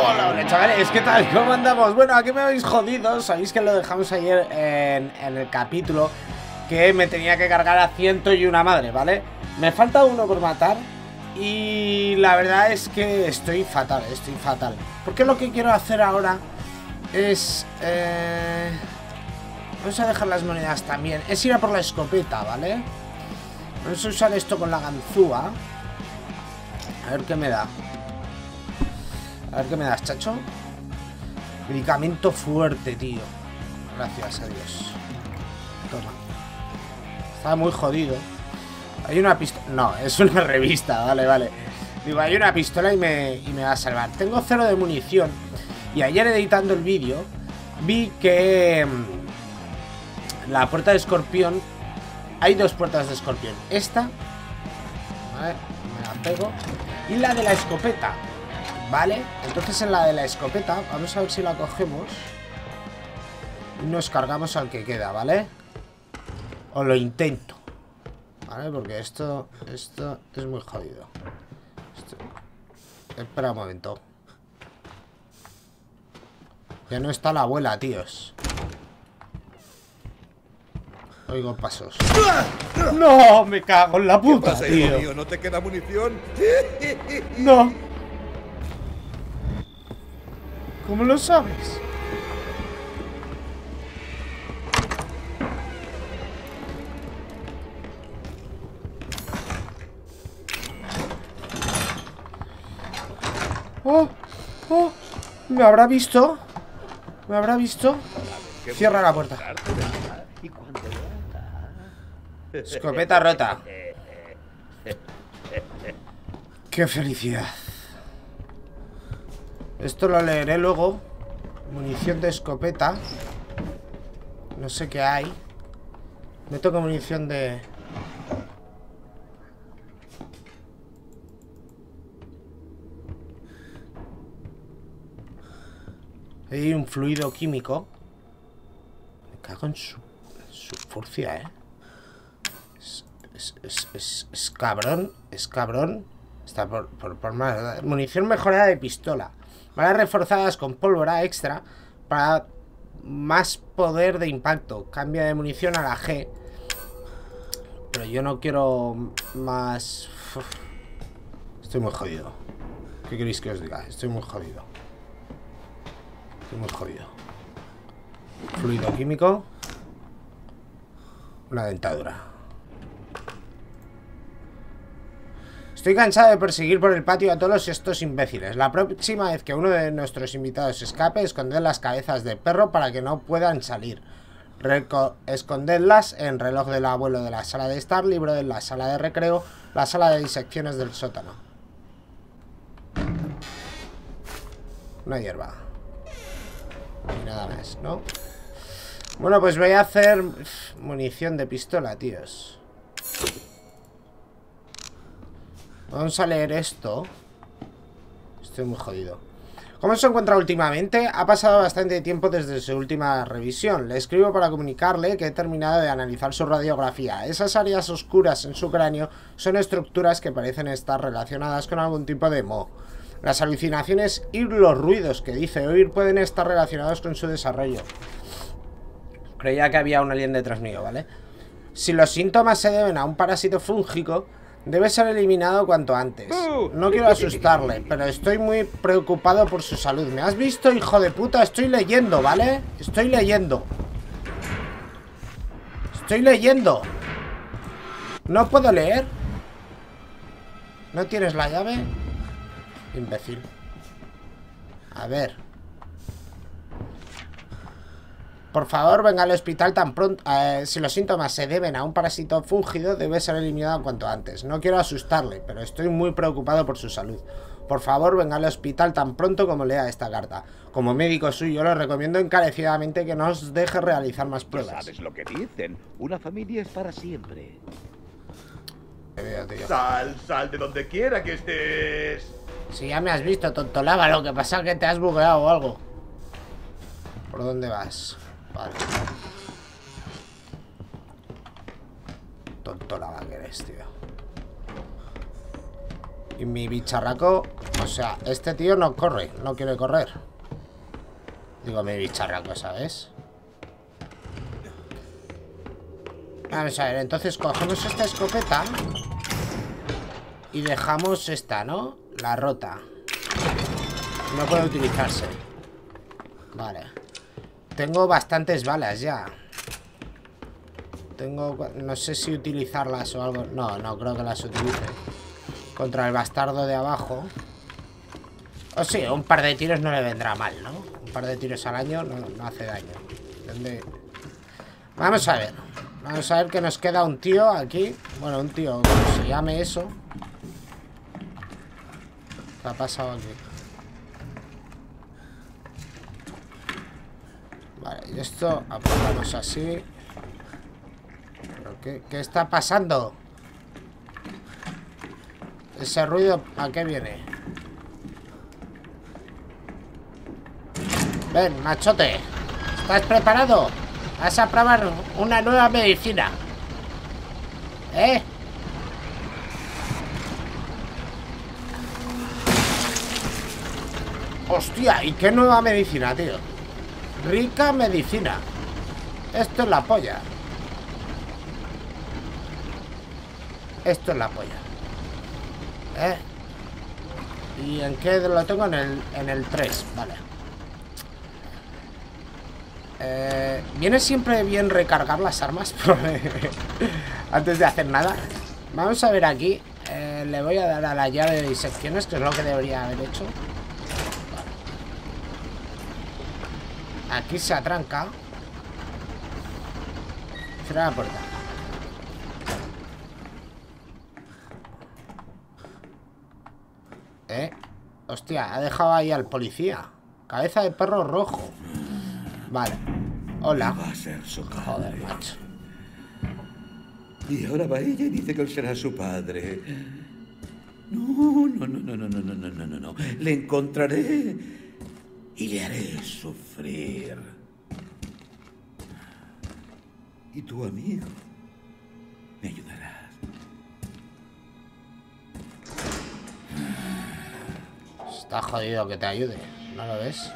Hola, chavales, ¿qué tal? ¿Cómo andamos? Bueno, aquí me habéis jodido. Sabéis que lo dejamos ayer en el capítulo, que me tenía que cargar a 101 madre, ¿vale? Me falta uno por matar y la verdad es que estoy fatal, Porque lo que quiero hacer ahora es... vamos a dejar las monedas también. Es ir a por la escopeta, ¿vale? Vamos a usar esto con la ganzúa. A ver qué me da. A ver qué me das, chacho. Medicamento fuerte, tío. Gracias a Dios. Toma. Estaba muy jodido. Hay una pistola. No, es una revista, vale. Digo, hay una pistola y me va a salvar. Tengo 0 de munición. Y ayer editando el vídeo vi que la puerta de escorpión. Hay 2 puertas de escorpión. Esta, vale, me la pego. Y la de la escopeta. Vale, entonces en la de la escopeta vamos a ver si la cogemos y nos cargamos al que queda, ¿vale? O lo intento, ¿vale? Porque esto es muy jodido. Espera un momento. Ya no está la abuela, tíos. Oigo pasos. ¡No! Me cago en la puta, pasa, tío. Tío. ¿No te queda munición? No. ¿Cómo lo sabes? ¡Oh! ¡Oh! ¿Me habrá visto? ¿Me habrá visto? Cierra la puerta. Escopeta rota. ¡Qué felicidad! Esto lo leeré luego. Munición de escopeta. No sé qué hay. Me toca munición de... Hay un fluido químico. Me cago en su furcia, Es cabrón. Es cabrón. Está por más. Munición mejorada de pistola. Balas reforzadas con pólvora extra para más poder de impacto. Cambia de munición a la G. Pero yo no quiero más... Uf. Estoy muy jodido. ¿Qué queréis que os diga? Estoy muy jodido. Fluido químico. Una dentadura. Estoy cansado de perseguir por el patio a todos estos imbéciles. La próxima vez que uno de nuestros invitados escape, esconded las cabezas de perro para que no puedan salir. Escondedlas en reloj del abuelo de la sala de estar, libro de la sala de recreo, la sala de disecciones del sótano. Una hierba. Y nada más, ¿no? Bueno, pues voy a hacer munición de pistola, tíos. Vamos a leer esto. Estoy muy jodido. ¿Cómo se encuentra últimamente? Ha pasado bastante tiempo desde su última revisión. Le escribo para comunicarle que he terminado de analizar su radiografía. Esas áreas oscuras en su cráneo son estructuras que parecen estar relacionadas con algún tipo de moho. Las alucinaciones y los ruidos que dice oír pueden estar relacionados con su desarrollo. Creía que había un alien detrás mío, ¿vale? Si los síntomas se deben a un parásito fúngico, debe ser eliminado cuanto antes. No quiero asustarle, pero estoy muy preocupado por su salud. ¿Me has visto, hijo de puta? Estoy leyendo, ¿vale? Estoy leyendo. ¿No puedo leer? ¿No tienes la llave? Imbécil. A ver. Por favor, venga al hospital tan pronto. Si los síntomas se deben a un parásito fúngico, debe ser eliminado cuanto antes. No quiero asustarle, pero estoy muy preocupado por su salud. Por favor, venga al hospital tan pronto como lea esta carta. Como médico suyo, le recomiendo encarecidamente que no os deje realizar más pruebas. ¿Sabes lo que dicen? Una familia es para siempre. Sal de donde quiera que estés. Si ya me has visto, tontolaba, lo que pasa es que te has bugueado o algo. ¿Por dónde vas? Vale. Tonto la que eres, tío. Y mi bicharraco... O sea, este tío no corre, no quiere correr. Digo, mi bicharraco, ¿sabes? Vamos a ver, entonces cogemos esta escopeta y dejamos esta, ¿no? La rota. No puede utilizarse. Vale. Tengo bastantes balas ya. Tengo... No sé si utilizarlas o algo. No, no creo que las utilice. Contra el bastardo de abajo. O sí, un par de tiros no le vendrá mal, ¿no? Un par de tiros al año no hace daño. ¿Dónde? Vamos a ver. Vamos a ver que nos queda un tío aquí. Bueno, un tío, como se llame eso. ¿Qué ha pasado aquí? Vale, y esto apuntamos así. ¿Pero qué está pasando? Ese ruido, ¿a qué viene? Ven, machote. ¿Estás preparado? Vas a probar una nueva medicina. ¿Eh? Hostia, ¿y qué nueva medicina, tío? Rica medicina. Esto es la polla. Esto es la polla. ¿Eh? ¿Y en qué lo tengo? En el 3, vale. Viene siempre bien recargar las armas antes de hacer nada. Vamos a ver aquí. Le voy a dar a la llave de disecciones, que es lo que debería haber hecho. Vale. Aquí se atranca. Cierra la puerta. Hostia, ha dejado ahí al policía. Cabeza de perro rojo. Vale. Hola. Va a ser su padre. Joder, macho. Y ahora va ella y dice que él será su padre. No. Le encontraré y le haré sufrir. Y tu amigo me ayudarás. Está jodido que te ayude. ¿No lo ves?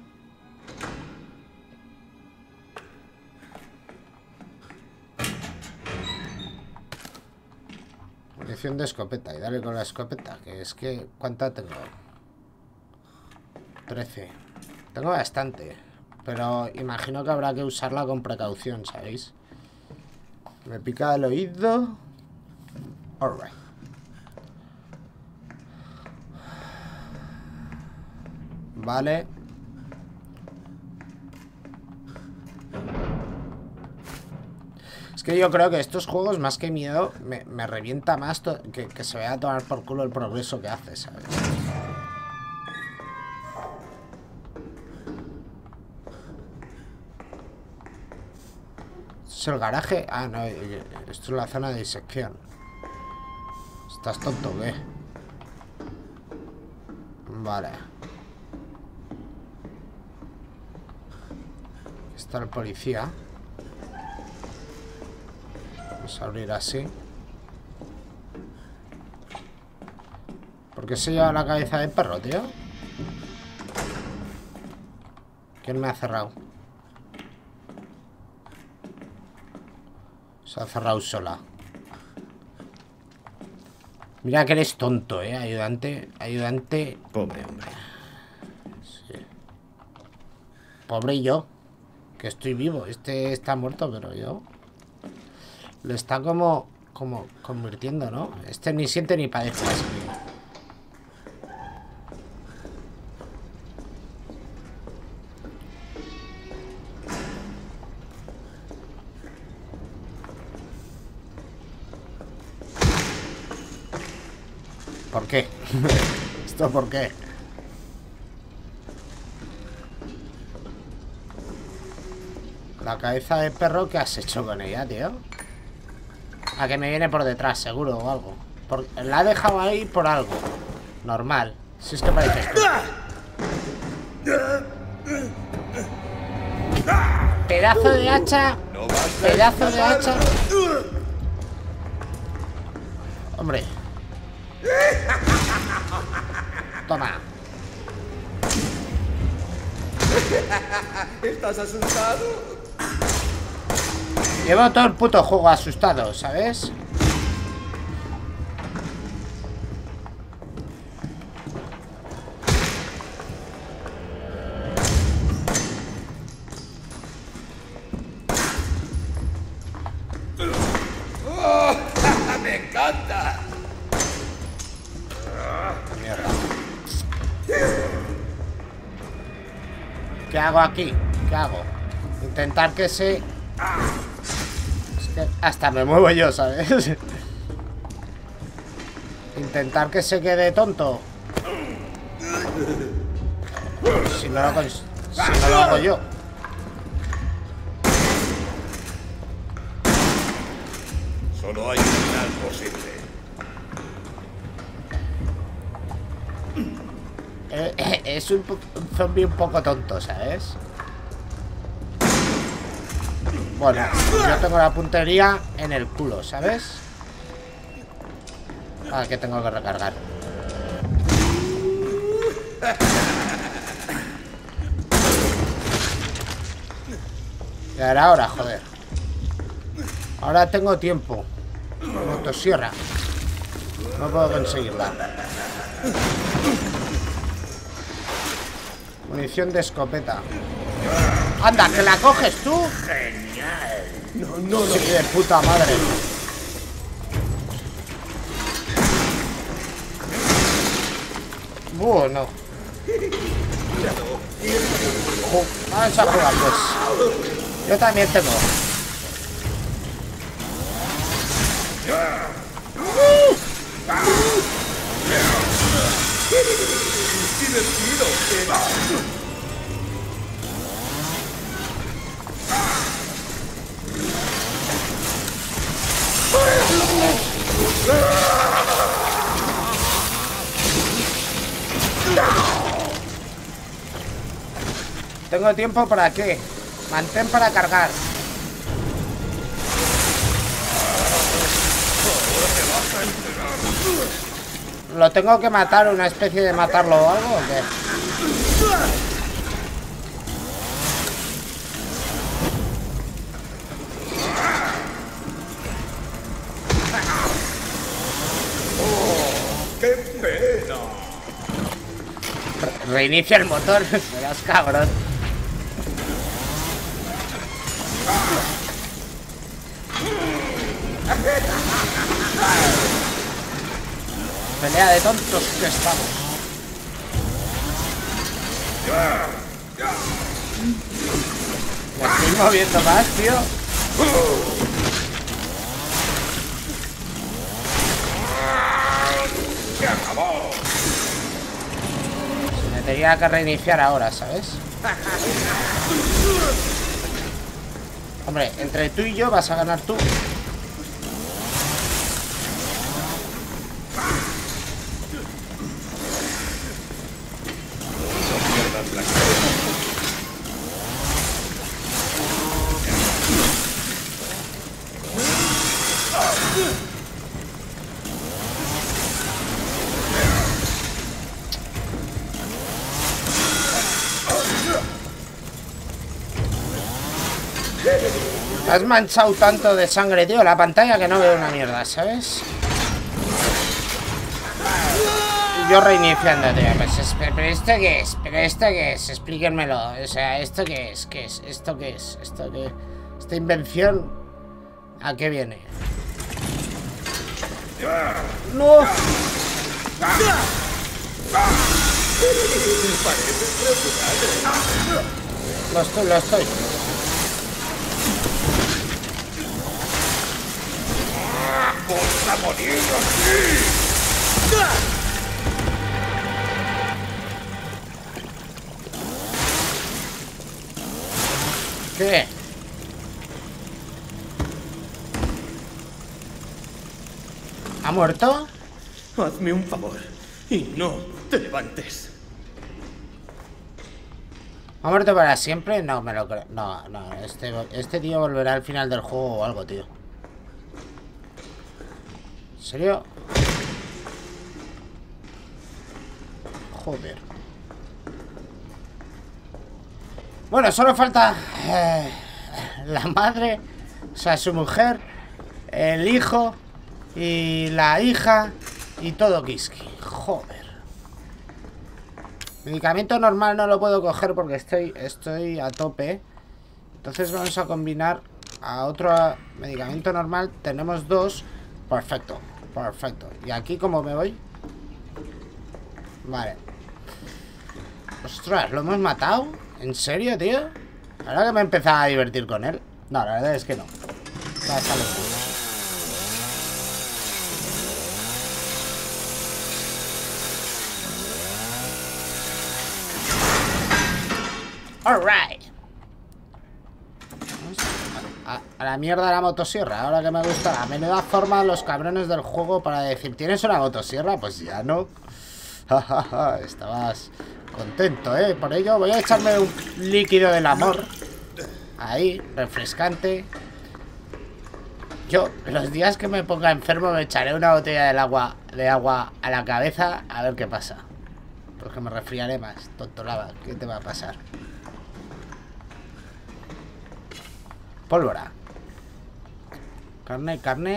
Munición de escopeta. Y dale con la escopeta. Que es que... ¿Cuánta tengo? 13. Tengo bastante. Pero imagino que habrá que usarla con precaución, ¿sabéis? Me pica el oído. Alright. Vale. Es que yo creo que estos juegos, más que miedo, me revienta más que se vaya a tomar por culo el progreso que hace, ¿sabes? ¿Esto es el garaje? Ah, no, esto es la zona de disección. ¿Estás tonto o qué? Vale. Está el policía. Vamos a abrir así. ¿Por qué se lleva la cabeza de perro, tío? ¿Quién me ha cerrado? Se ha cerrado sola. Mira que eres tonto, ayudante. Ayudante. Pobre hombre. Sí. Pobre yo. Que estoy vivo. Este está muerto, pero yo... Lo está como convirtiendo, ¿no? Este ni siente ni padece así. ¿Por qué? ¿Esto por qué? La cabeza de perro, ¿qué has hecho con ella, tío? A que me viene por detrás, seguro, o algo. La ha dejado ahí por algo. Normal. Si es que parece esto. Pedazo de hacha. Pedazo de hacha. Hombre. Toma. ¿Estás asustado? Llevo todo el puto juego asustado, ¿sabes? ¡Me encanta! Mierda. ¿Qué hago aquí? ¿Qué hago? Intentar que se... Es que hasta me muevo yo, ¿sabes? Intentar que se quede tonto. Si no lo hago yo. Solo hay un final posible. Es un zombie un poco tonto, ¿sabes? Bueno, yo tengo la puntería en el culo, ¿sabes? Ah, que tengo que recargar. Y ahora, joder. Ahora tengo tiempo. Motosierra. No puedo conseguirla. Munición de escopeta. ¡Anda, que la coges tú! ¡Genial! Sí, de puta madre. No. Vamos a jugar, pues. Yo también tengo. ¡Divertido! Tengo tiempo para qué. Mantén para cargar. ¿Lo tengo que matar? ¿Una especie de matarlo o algo? ¿O qué? ¡Qué pena! Reinicia el motor. Serás cabrón. Pelea de tontos que estamos. Me estoy moviendo más, tío. ¡Se acabó! Me tenía que reiniciar ahora, ¿sabes? Hombre, entre tú y yo vas a ganar tú. Has manchado tanto de sangre, tío, la pantalla que no veo una mierda, ¿sabes? Y yo reiniciando, tío. Pues, ¿pero esto qué es? ¿Pero esto qué es? Explíquenmelo. O sea, ¿esto qué es? ¿Qué es? ¿Esto qué es? ¿Esto qué? ¿Esta invención a qué viene? ¡No! Lo estoy. ¡Vamos a morir aquí! ¿Qué? ¿Ha muerto? Hazme un favor y no te levantes. ¿Ha muerto para siempre? No, me lo creo. No, este tío volverá al final del juego o algo, tío. ¿En serio? Joder. Bueno, solo falta la madre, o sea, su mujer, el hijo y la hija y todo Kiski. Joder. Medicamento normal no lo puedo coger porque estoy a tope. Entonces vamos a combinar a otro medicamento normal. Tenemos 2. Perfecto, perfecto. ¿Y aquí cómo me voy? Vale. Ostras, ¿lo hemos matado? ¿En serio, tío? Ahora que me he empezado a divertir con él. No, la verdad es que no. Va a estar locura. Alright. A la mierda la motosierra. Ahora que me gusta. La menuda forma los cabrones del juego para decir: ¿tienes una motosierra? Pues ya no. Estabas contento, ¿eh? Por ello voy a echarme un líquido del amor. Ahí, refrescante. Yo, los días que me ponga enfermo, me echaré una botella de agua a la cabeza a ver qué pasa. Porque me resfriaré más, tontolaba. ¿Qué te va a pasar? Pólvora. Carne.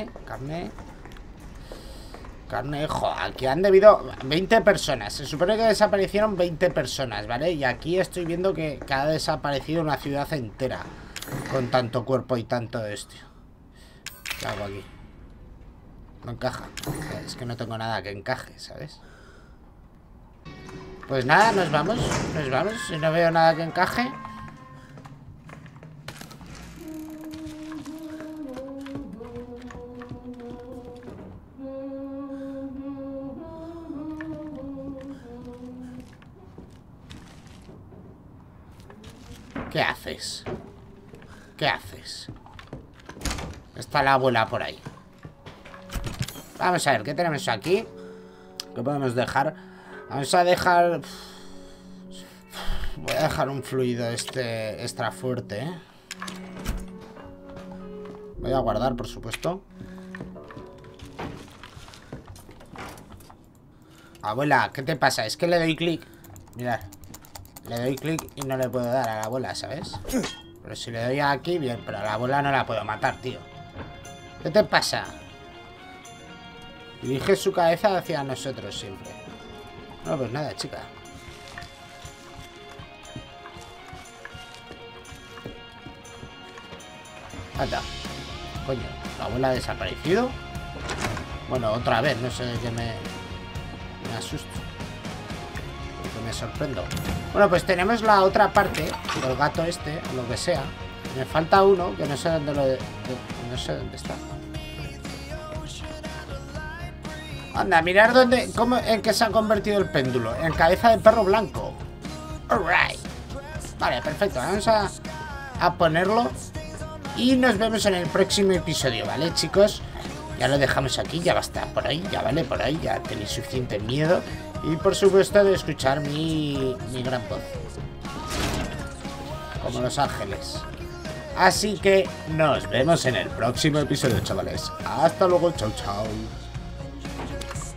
Joder, aquí han debido 20 personas. Se supone que desaparecieron 20 personas, ¿vale? Y aquí estoy viendo que ha desaparecido una ciudad entera con tanto cuerpo y tanto esto. ¿Qué hago aquí? No encaja. Es que no tengo nada que encaje, ¿sabes? Pues nada, nos vamos. Si no veo nada que encaje. ¿Qué haces? ¿Qué haces? Está la abuela por ahí. Vamos a ver, ¿qué tenemos aquí? ¿Qué podemos dejar? Vamos a dejar... Voy a dejar un fluido extra fuerte, ¿eh? Voy a guardar, por supuesto. Abuela, ¿qué te pasa? Es que le doy clic. Mirad. Le doy clic y no le puedo dar a la abuela, ¿sabes? Pero si le doy aquí, bien. Pero a la abuela no la puedo matar, tío. ¿Qué te pasa? Dirige su cabeza hacia nosotros siempre. No, pues nada, chica. Anda. Coño, la abuela ha desaparecido. Bueno, otra vez, no sé de qué me asusto. Porque me sorprendo. Bueno, pues tenemos la otra parte del gato este, o lo que sea. Me falta uno que no sé dónde no sé dónde está. Anda, mirar en qué se ha convertido el péndulo. En cabeza de perro blanco. Alright. Vale, perfecto. Vamos a ponerlo. Y nos vemos en el próximo episodio, ¿vale, chicos? Ya lo dejamos aquí, ya basta. Por ahí, ya vale, por ahí. Ya tenéis suficiente miedo. Y por supuesto de escuchar mi gran voz. Como los ángeles. Así que nos vemos en el próximo episodio, chavales. Hasta luego, chao, chao.